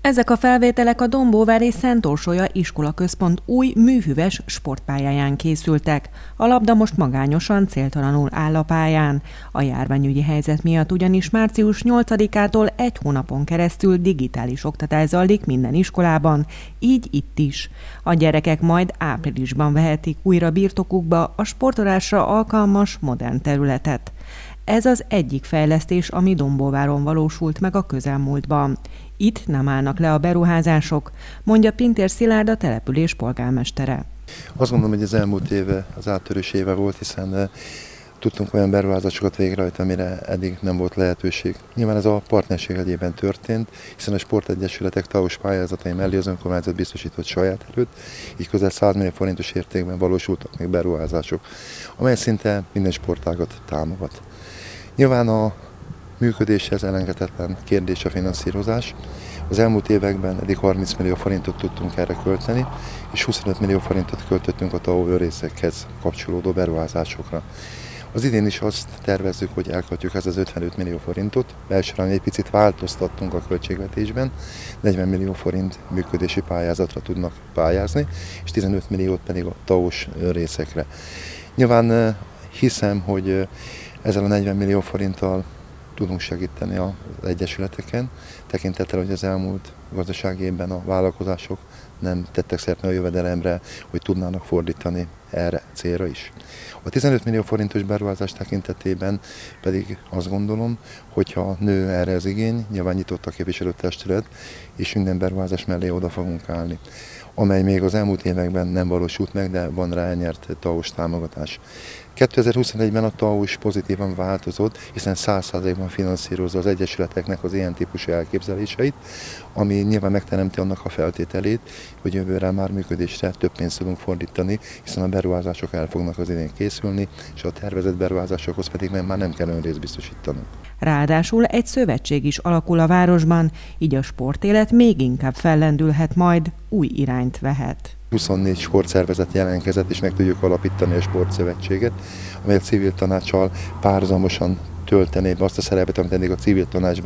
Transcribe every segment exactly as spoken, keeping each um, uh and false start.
Ezek a felvételek a Dombóvári Szent Orsolya Iskolaközpont új műhüves sportpályáján készültek. A labda most magányosan, céltalanul áll a pályán. A járványügyi helyzet miatt ugyanis március nyolcadikától egy hónapon keresztül digitális oktatás zajlik minden iskolában, így itt is. A gyerekek majd áprilisban vehetik újra birtokukba a sportolásra alkalmas modern területet. Ez az egyik fejlesztés, ami Dombóváron valósult meg a közelmúltban. Itt nem állnak le a beruházások, mondja Pintér Szilárd, a település polgármestere. Azt gondolom, hogy az elmúlt éve az áttörés éve volt, hiszen tudtunk olyan beruházásokat végrehajtani, amire eddig nem volt lehetőség. Nyilván ez a partnerség egyében történt, hiszen a sportegyesületek távos pályázatai mellé az önkormányzat biztosított saját erőt, így közel száz millió forintos értékben valósultak meg beruházások, amely szinte minden sportágat támogat. Nyilván a működéshez elengedhetetlen kérdés a finanszírozás. Az elmúlt években eddig harminc millió forintot tudtunk erre költeni, és huszonöt millió forintot költöttünk a té á o részekhez kapcsolódó beruházásokra. Az idén is azt tervezzük, hogy elköltjük ez az ötvenöt millió forintot. Elsőre egy picit változtattunk a költségvetésben, negyven millió forint működési pályázatra tudnak pályázni, és tizenöt milliót pedig a té á o-s részekre. Nyilván hiszem, hogy ezzel a negyven millió forinttal tudunk segíteni az egyesületeken, tekintettel, hogy az elmúlt gazdasági évben a vállalkozások nem tettek szert a jövedelemre, hogy tudnának fordítani erre célra is. A tizenöt millió forintos beruházás tekintetében pedig azt gondolom, hogyha nő erre az igény, nyilván nyitott a képviselőtestület, és minden beruházás mellé oda fogunk állni, amely még az elmúlt években nem valósult meg, de van rá elnyert té á o-s támogatás. kétezer-huszonegyben a té á o is pozitívan változott, hiszen száz százalékban finanszírozza az egyesületeknek az ilyen típusú elképzeléseit, ami nyilván megteremti annak a feltételét, hogy jövőre már működésre több pénzt tudunk fordítani, hiszen a beruházások el fognak az idén készülni, és a tervezett beruházásokhoz pedig már nem kell önrészt biztosítanunk. Ráadásul egy szövetség is alakul a városban, így a sportélet még inkább fellendülhet, majd új irányt vehet. huszonnégy sportszervezet jelentkezett, és meg tudjuk alapítani a sportszövetséget, amely a civil tanácssal párhuzamosan töltené be azt a szerepet, amit eddig a civil tanács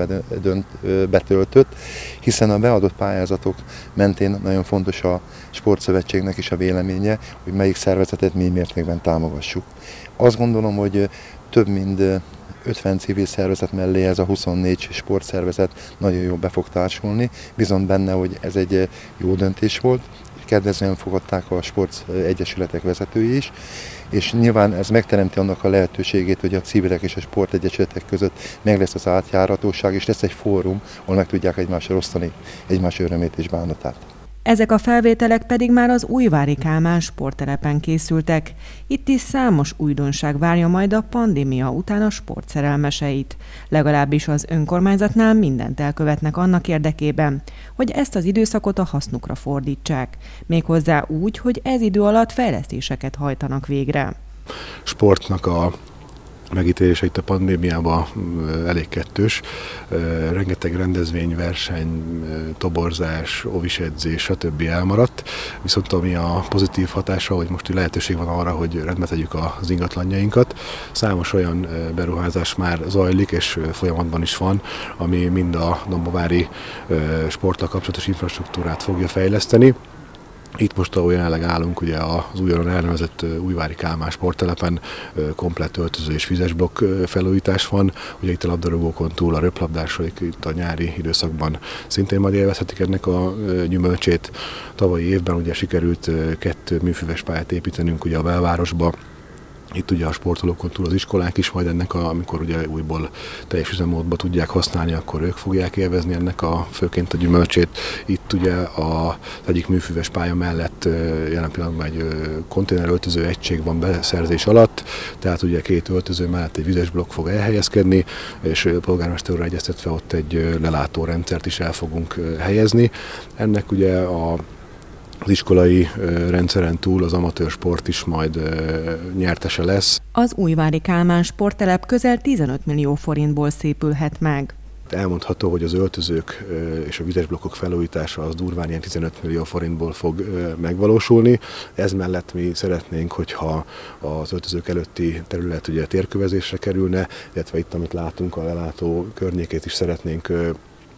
betöltött, hiszen a beadott pályázatok mentén nagyon fontos a sportszövetségnek is a véleménye, hogy melyik szervezetet mi mértékben támogassuk. Azt gondolom, hogy több mint ötven civil szervezet mellé ez a huszonnégy sportszervezet nagyon jól be fog társulni. Bízom benne, hogy ez egy jó döntés volt. Kedvezően fogadták a sportegyesületek vezetői is, és nyilván ez megteremti annak a lehetőségét, hogy a civilek és a sportegyesületek között meg lesz az átjáratóság, és lesz egy fórum, ahol meg tudják egymásra osztani egymás örömét és bánatát. Ezek a felvételek pedig már az Újvári Kálmán sporttelepen készültek. Itt is számos újdonság várja majd a pandémia után a sportszerelmeseit. Legalábbis az önkormányzatnál mindent elkövetnek annak érdekében, hogy ezt az időszakot a hasznukra fordítsák. Méghozzá úgy, hogy ez idő alatt fejlesztéseket hajtanak végre. Sportnak a megítélése itt a pandémiában elég kettős. Rengeteg rendezvény, verseny, toborzás, óvisedzés, stb. Elmaradt. Viszont ami a pozitív hatása, hogy most lehetőség van arra, hogy rendbe tegyük az ingatlanjainkat. Számos olyan beruházás már zajlik, és folyamatban is van, ami mind a dombovári sporttal kapcsolatos infrastruktúrát fogja fejleszteni. Itt most, ahol jelenleg állunk, ugye az újonnan elnevezett Újvári Kálmán sporttelepen komplett öltöző és vizesblokk felújítás van. Ugye itt a labdarúgókon túl a röplabdások itt a nyári időszakban szintén majd élvezhetik ennek a gyümölcsét. Tavalyi évben ugye sikerült kettő műfüves pályát építenünk ugye a belvárosba. Itt ugye a sportolókon túl az iskolák is majd ennek, a, amikor ugye újból teljes üzemmódba tudják használni, akkor ők fogják élvezni ennek a, főként a gyümölcsét. Itt ugye az egyik műfüves pálya mellett jelen pillanatban egy konténeröltöző egység van beszerzés alatt, tehát ugye két öltöző mellett egy vizes blokk fog elhelyezkedni, és polgármester úrral egyeztetve ott egy lelátórendszert is el fogunk helyezni. Ennek ugye a Az iskolai rendszeren túl az amatőr sport is majd nyertese lesz. Az Újvári Kálmán sporttelep közel tizenöt millió forintból szépülhet meg. Elmondható, hogy az öltözők és a vizesblokkok felújítása az durván ilyen tizenöt millió forintból fog megvalósulni. Ez mellett mi szeretnénk, hogyha az öltözők előtti terület ugye térkövezésre kerülne, illetve itt, amit látunk, a lelátó környékét is szeretnénk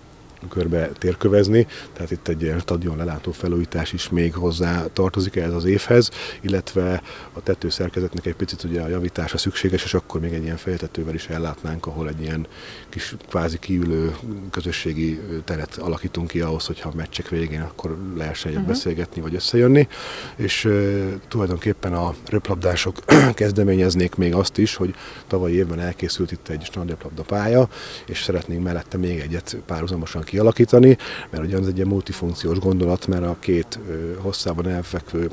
körbe térkövezni, tehát itt egy ilyen stadion lelátó felújítás is még hozzá tartozik ehhez az évhez, illetve a tetőszerkezetnek egy picit ugye a javítása szükséges, és akkor még egy ilyen fejtetővel is ellátnánk, ahol egy ilyen kis kvázi kiülő közösségi teret alakítunk ki ahhoz, hogyha a meccsek végén akkor lehessen uh-huh. beszélgetni vagy összejönni, és uh, tulajdonképpen a röplabdások kezdeményeznék még azt is, hogy tavalyi évben elkészült itt egy strandröplabda pálya, és szeretnénk mellette még egyet párhuzamosan kialakítani, mert ugye ez egy ilyen multifunkciós gondolat, mert a két uh, hosszában elfekvő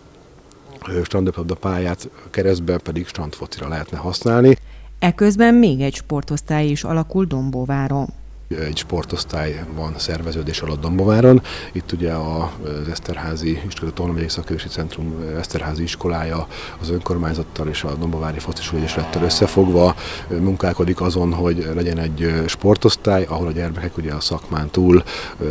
uh, strandröplabda pályát keresztben pedig strandfocira lehetne használni. Eközben még egy sportosztály is alakul Dombóváron. Egy sportosztály van szerveződés alatt Dombováron. Itt ugye az Eszterházi a Tolna megyei Szakképzési Centrum Eszterházi iskolája az önkormányzattal és a Dombovári Fociskolai Egyesülettel összefogva munkálkodik azon, hogy legyen egy sportosztály, ahol a gyermekek ugye a szakmán túl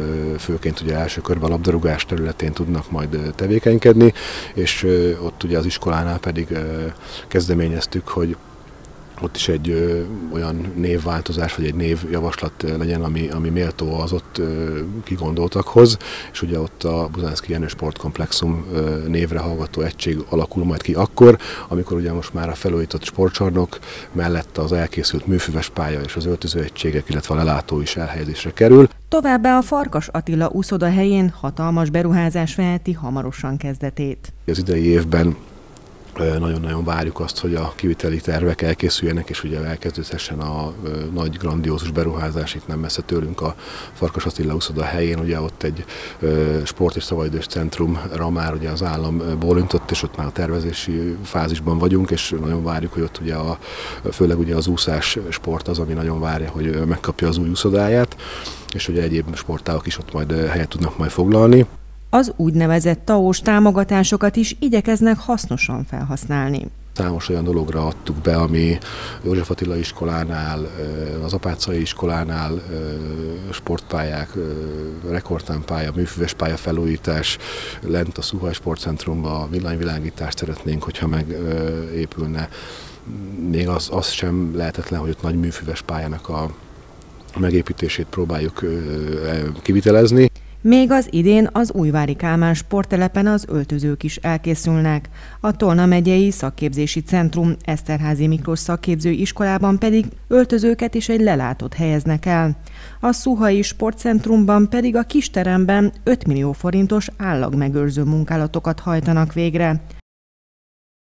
főként ugye első körben a labdarúgás területén tudnak majd tevékenykedni, és ott ugye az iskolánál pedig kezdeményeztük, hogy ott is egy ö, olyan névváltozás, vagy egy névjavaslat legyen, ami, ami méltó az ott ö, kigondoltakhoz, és ugye ott a Buzánszky Jenő Sportkomplexum ö, névre hallgató egység alakul majd ki akkor, amikor ugye most már a felújított sportcsarnok mellett az elkészült műfüves pálya és az öltözőegységek, illetve a lelátó is elhelyezésre kerül. Továbbá a Farkas Attila úszoda helyén hatalmas beruházás veheti hamarosan kezdetét. Az idei évben nagyon-nagyon várjuk azt, hogy a kiviteli tervek elkészüljenek, és ugye elkezdődhessen a nagy, grandiózus beruházás itt nem messze tőlünk a Farkas Attila úszoda helyén. Ugye ott egy sport- és szabadidős centrumra már ugye az állam bólintott, és ott már a tervezési fázisban vagyunk, és nagyon várjuk, hogy ott ugye a, főleg ugye az úszás sport az, ami nagyon várja, hogy megkapja az új úszodáját, és ugye egyéb sportágok is ott majd helyet tudnak majd foglalni. Az úgynevezett té á o-s támogatásokat is igyekeznek hasznosan felhasználni. Számos olyan dologra adtuk be, ami József Attila iskolánál, az Apáczai iskolánál sportpályák, rekordtámpálya, műfüves pálya felújítás, lent a Szuhaj Sportcentrumban villanyvilágítást szeretnénk, hogyha megépülne. Még az, az sem lehetetlen, hogy ott nagy műfüves pályának a megépítését próbáljuk kivitelezni. Még az idén az Újvári Kálmán sporttelepen az öltözők is elkészülnek. A Tolna megyei Szakképzési Centrum Eszterházi Miklós Szakképző Iskolában pedig öltözőket és egy lelátót helyeznek el. A Szuhalyi Sportcentrumban pedig a kisteremben öt millió forintos állagmegőrző munkálatokat hajtanak végre.